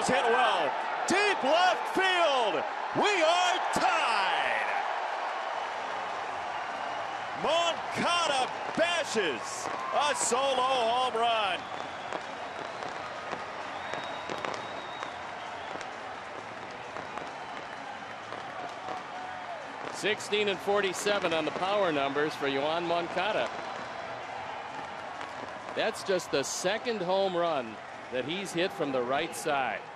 is hit well. Deep left field. We are tied. Moncada bashes a solo home run. '16 and 47 on the power numbers for Yoan Moncada. That's just the second home run that he's hit from the right side.